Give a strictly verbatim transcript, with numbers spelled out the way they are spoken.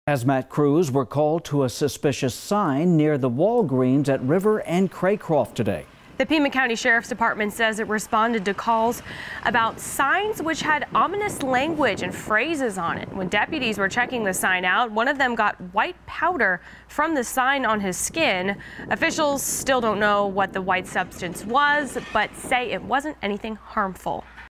Hazmat crews were called to a suspicious sign near the Walgreens at River and Craycroft today. The Pima County Sheriff's Department says it responded to calls about signs which had ominous language and phrases on it. When deputies were checking the sign out, one of them got white powder from the sign on his skin. Officials still don't know what the white substance was, but say it wasn't anything harmful.